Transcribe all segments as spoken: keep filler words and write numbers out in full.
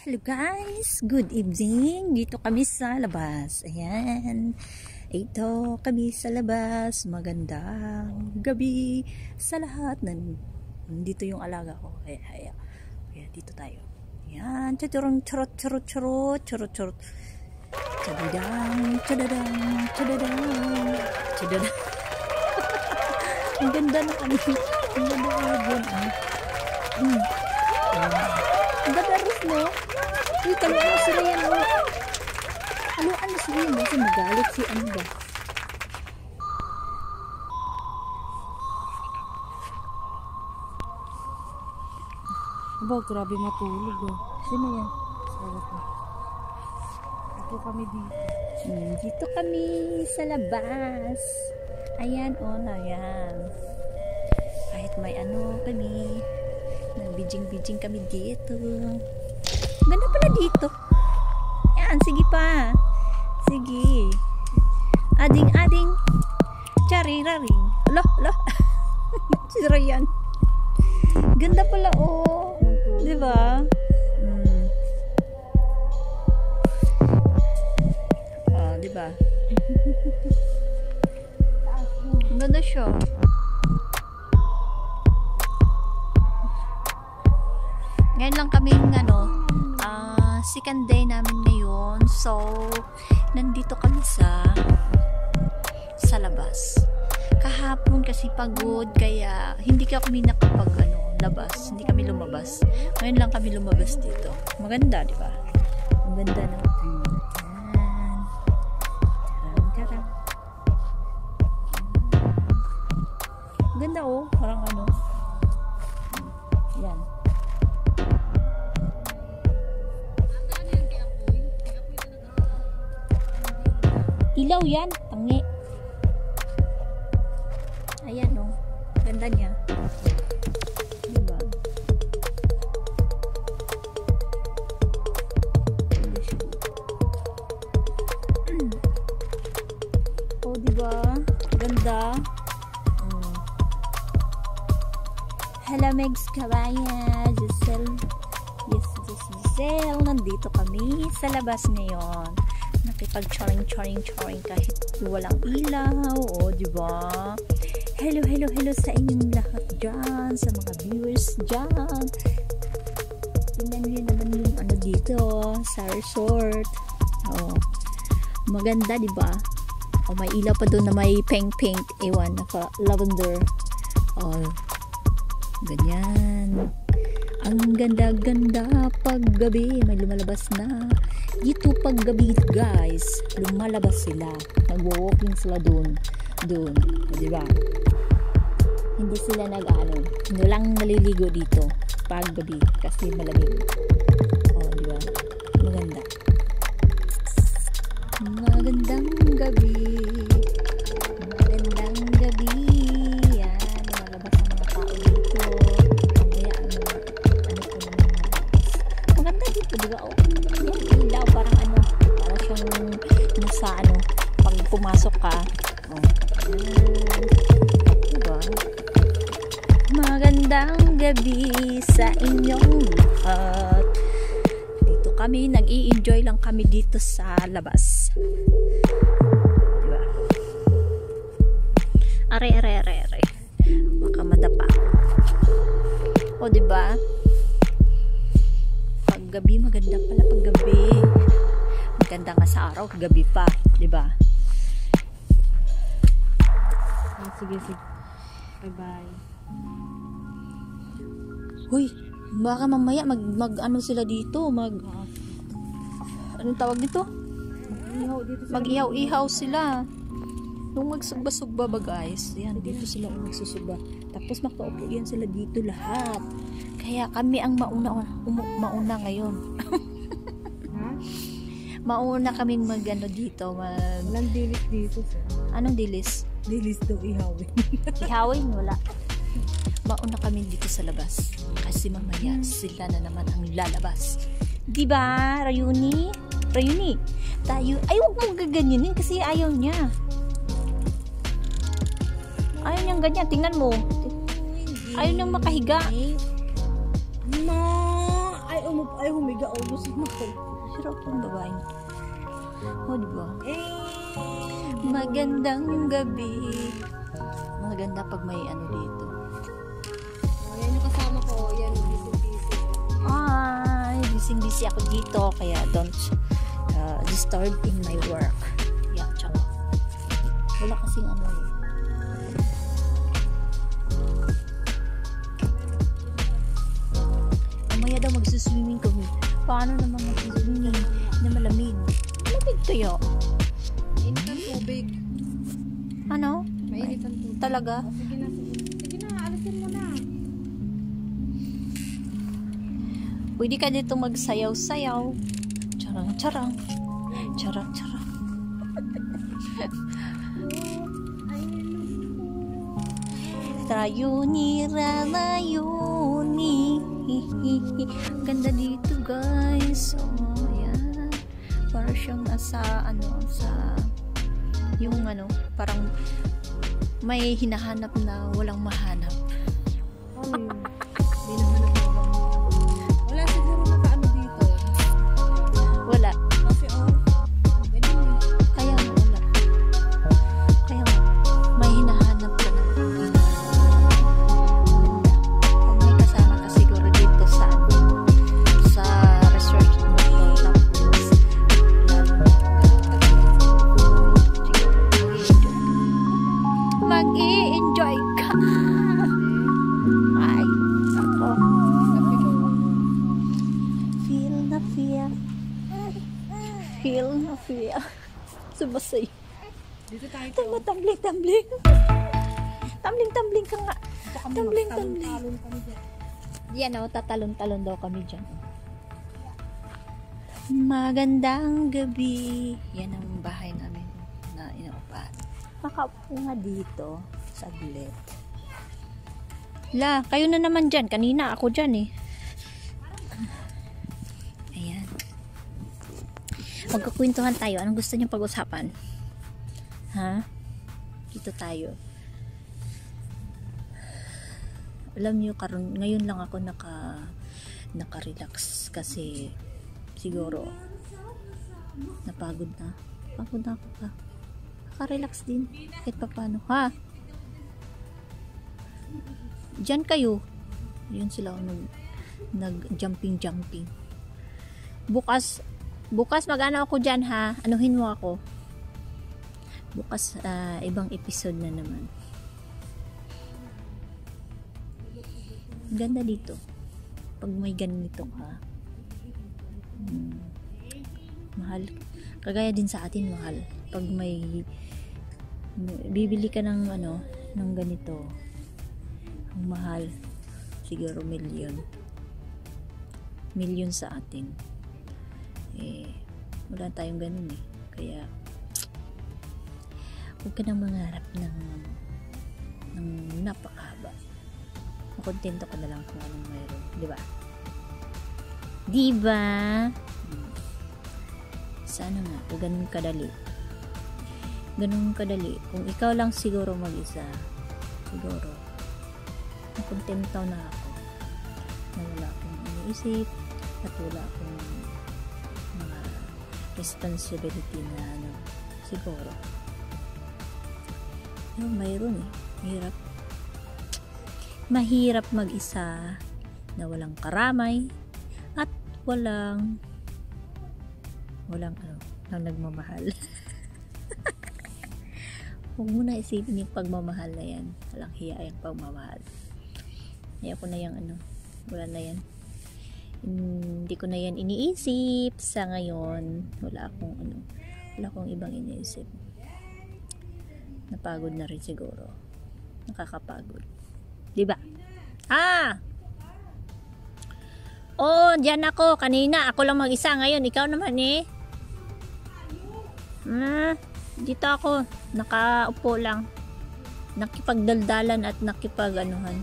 Hello guys, good evening. Dito kami sa labas. Ayan. Ito kami sa labas. Magandang gabi sa lahat. Nandito yung alaga ko. Kaya, kaya, kaya dito tayo. Ayan. Churong churot churot churot churot churot. Chadadang, chadadang, chadadang, chadadang. Ang ganda na kami. Ang ganda na kami. Hmm. Ang ganda rin, no? Uy, kaluan na sila yan, no? Kaluan na sila yan, no? Kasi magalit si ano ba? Aba, grabe matulog, oh. Sino yan? Sarap na. Ito kami dito. Hmm, dito kami sa labas. Ayan, oh, na yan. Kahit may ano kami, nagbijing-bijing kami dito. Ganda pala dito. Yan, sige pa. Sige. Ading-ading. Chariraring. Alo, alo. Sira yan. Ganda pala, oh. Diba? Hmm. Oh, diba? Ganda siya. Ngayon lang kaming ano, uh, second day namin ngayon. So, nandito kami sa sa labas. Kahapon kasi pagod, kaya hindi kami nakapag ano, labas. Hindi kami lumabas. Ngayon lang kami lumabas dito. Maganda, di ba? Ang ganda ng view. Yan. Tarang, tarang. Ang ganda, oh. Parang ano. Yan. Ilaw yan, tangi. Ayan, no. Ganda niya. Diba? Oh, diba? Ganda. Mm. Hello, Megs Kabaya. Giselle. Yes, yes, Giselle. Nandito kami sa labas ngayon. Nakipag-choring-choring-choring kahit walang ilaw, o diba? Hello, hello, hello sa inyong lahat dyan, sa mga viewers dyan. Tingnan nyo naman yung ano dito sa resort. Oh, maganda, diba? O, may ilaw pa doon na may pink-pink, ewan, naka lavender. Oh, ganyan. Ang ganda-ganda pag gabi, may lumalabas na. Dito pag gabi guys, lumalabas sila. Nag-walking sila doon. Doon, di ba? Hindi sila nag-ano. Hindi lang naliligo dito pag gabi kasi malamig. Oh, di ba? Maganda. Magandang gabi. Magandang gabi. Yan, lumalabas ang mga tao dito. Mamaya ano, ano ko naman. Maganda dito, di ba? Oh, ilaw, parang ano, parang siyang nasa ano, pag pumasok ka, oh, diba? Magandang gabi sa inyong lahat. Dito kami, nag-i-enjoy lang kami dito sa labas, diba? Are, are, are, are, baka madapa. O, diba? Gabi, maganda pala pag gabi. Maganda nga sa araw, gabi pa, di ba? Ah, sige, sige. Bye-bye. Hoy, baka mamaya mag, mag ano sila dito, mag anong tawag dito? Mag-ihaw dito sila. Mag-ihaw-ihaw sila. Nung magsugba-sugba ba guys, yan, dito sila magsusugba. Tapos makaupo yan sila dito lahat. Kaya kami ang mauna umu, mauna ngayon. Ha? Mauna kaming magano dito, mag Walang dilis dito. Anong dilis? Dilis daw ihawin. Ihawin, wala. Mauna kami dito sa labas. Kasi mamaya sila na naman ang lalabas. Diba, Rayuni? Rayuni, tayo, ay huwag mong gaganyanin kasi ayaw niya. Ayaw niyang ganyan, tingnan mo. Ayaw niyang makahiga. Ma, ay umupo, Ay, humiga. O, gusto mo ko. Hirap yung babaeng. O, diba? Eh, Magandang gabi. Maganda pag may ano dito. ayan yung kasama ko. Yan, busy-busy. Ay, busy-busy ako dito. Kaya don't uh, disturb in my work. Yeah, tsaka. Wala kasing ano eh. Mamaya daw magsuswimming kami. Paano naman magsuswimming na malamig? Malamig kaya? Mainit ang tubig. Ano? Mainit ang tubig. Talaga? O, sige na, sige. Sige na, alisin mo na. Pwede ka dito magsayaw-sayaw. Charang-charang. Charang-charang. Rayuni, rayuni. Ganda dito, guys. Oh, ayan. Para siyang nasa, ano, sa, yung ano, parang may hinahanap na walang mahanap. Ano yun? Hindi naman ako. Wala siguro nakaano dito. Wala. Kasi oh, ganyan eh. Kaya nga, wala. Kaya nga, may hinahanap ka na. Kung may kasama ka siguro dito sa sa research mo to, tapos mag-i-enjoy ka. Ay, ako. Feel na feel. Feel na feel. Sumasay. Dito tayo. Tama, tumbling, tumbling. Tumbling, tumbling ka nga. Dito kami Tumbling, magtalon-talon kami dyan. Yan o, tatalon-talon daw kami dyan. Magandang gabi. Yan ang bahay namin na inuupahan. Makaupo nga dito. Saglit. La, kayo na naman dyan. Kanina ako dyan eh. Ayan. Magkukwentuhan tayo. Anong gusto niyo pag-usapan? Ha? Dito tayo. Alam niyo, karon ngayon lang ako naka naka-relax kasi siguro napagod na. Pagod na ako pa. Naka-relax din. Kahit pa paano. Ha? Diyan kayo. Yun sila nag, nag-jumping jumping. Bukas bukas mag-ano ako dyan ha. Anuhin mo ako. Bukas uh, ibang episode na naman. Ganda dito. Pag may ganito ka. Hmm, mahal. Kagaya din sa atin mahal. Pag may bibili ka ng ano, ng ganito. Ang mahal. Siguro million. Million sa atin. Eh, wala tayong ganun eh. Kaya huwag ka nang mangarap ng ng napakahaba. Makontento ka na lang kung anong mayroon. Diba? Diba? Hmm. Sana nga, ganun kadali. Ganun kadali. Kung ikaw lang siguro mag-isa, siguro, makontento na ako. Na wala akong iniisip, at wala akong mga responsibility na ano, siguro. Yung mayroon eh. Mahirap. Mahirap mag-isa na walang karamay at walang walang ano, lang nagmamahal. Huwag mo na isipin yung pagmamahal na yan. Walang hiya yung pagmamahal. Ayaw ko na yung ano, wala na yan. Hindi ko na yan iniisip sa ngayon. Wala akong ano, wala akong ibang iniisip. Napagod na rin siguro. Nakakapagod. Diba? Ah! Oh, diyan ako. Kanina, ako lang mag-isa. Ngayon, ikaw naman eh. Ah, dito ako. Nakaupo lang. Nakipagdaldalan at nakipag-anuhan.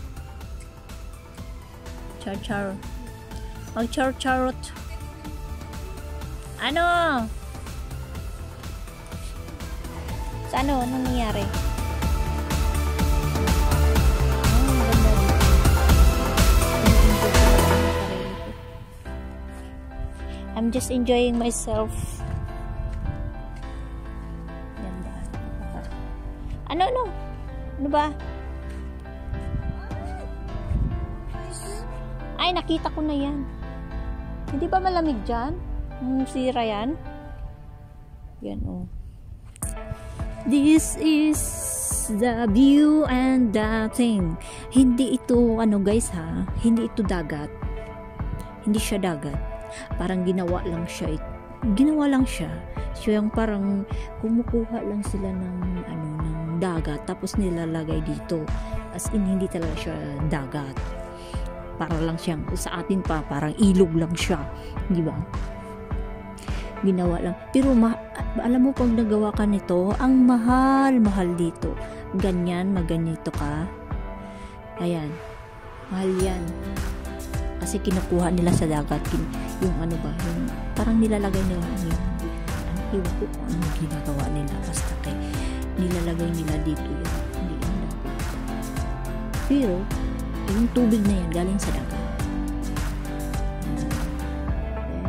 Char-char. Mag-char-charot. Ano? Sa ano? Anong nangyari? I'm just enjoying myself. Yan ba? Ano, ano? Ano ba? Ay, nakita ko na yan. Hindi ba malamig dyan? Yung sira yan? Yan, oh. This is the view and the thing. Hindi ito, ano guys ha? Hindi ito dagat. Hindi siya dagat. Parang ginawa lang siya. Ginawa lang siya. So yung parang kumukuha lang sila ng ano, ng dagat. Tapos nilalagay dito. As in, hindi talaga siya dagat. Para lang siyang, sa atin pa, parang ilog lang siya. Di ba? Ginawa lang. Pero, ma- alam mo, pag nagawa ka nito, ang mahal, mahal dito. Ganyan, maganito ka. Ayan. Mahal yan. Kasi kinukuha nila sa dagat. Yung ano ba, yung, parang nilalagay nila yung, ano, iwan ko kung ano ginagawa nila. Basta kay, nilalagay nila dito yun. Hindi yun dapat. Pero, yung tubig na yan galing sa dagat. Okay.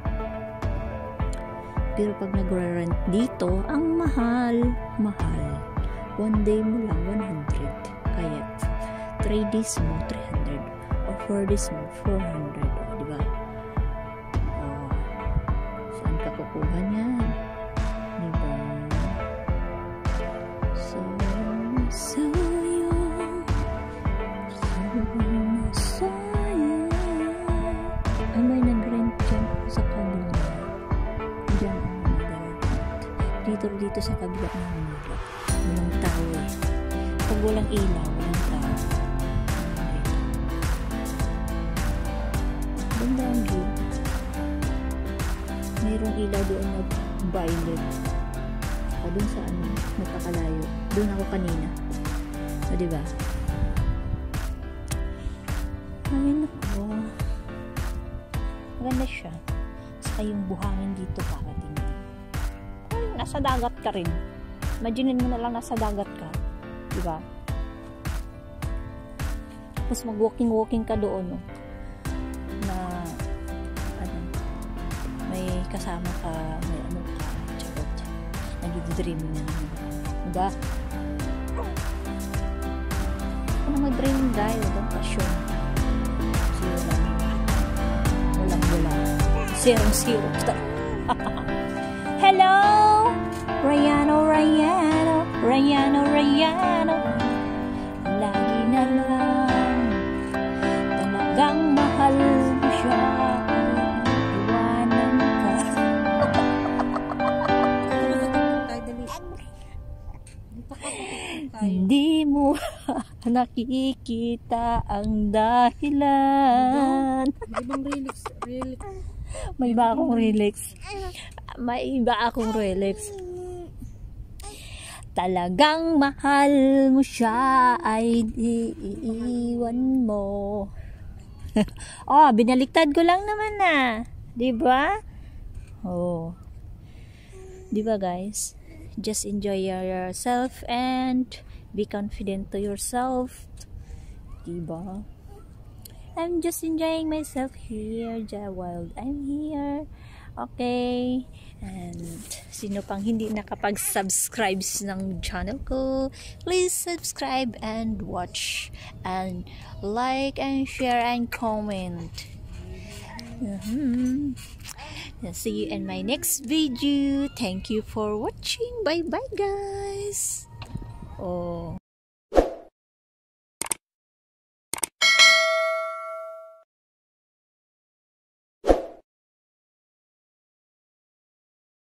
Pero pag nagre-rent dito, ang mahal, mahal. One day mo lang one hundred. Kaya three days mo three hundred. Or four days mo four hundred. O, diba? O, saan ka kukuha niyan? Diba? So, so ay may nag-rent dyan sa kabila. Diyan ang nag-rent. Dito dito sa kabila ng Manila. Walang tao eh. Pag walang ilaw, walang tao. Ganda ang view. Mayroong ilaw doon na violet. O doon sa ano, napakalayo. Doon ako kanina. O diba? Ay, naku. Maganda siya. Saka yung buhangin dito para tingnan. Ay, nasa dagat ka rin. Imaginin mo na lang nasa dagat ka. Diba? Tapos mag-walking-walking ka doon, no? Na, ano, may kasama ka, may ano ka, charot. Nag-dreaming na naman. Diba? Kung na mag-dreaming tayo, doon pasyon. Zero zero. Hello, Rayano, Rayano, Rayano, Rayano. Lagi na lang talagang mahal mo siya. Iwanan ka. Hindi mo nakikita ang dahilan. Ibang relax, relax. May iba akong relax. May iba akong relax. Talagang mahal mo siya ay iiwan mo. Oh, binaliktad ko lang naman na. Diba? Oh. Diba guys? Just enjoy yourself and be confident to yourself. Diba? I'm just enjoying myself here while I'm here. Okay. And sino pang hindi nakapag-subscribe ng channel ko, please subscribe and watch and like and share and comment. Mm-hmm. See you in my next video. Thank you for watching. Bye bye guys. Oh.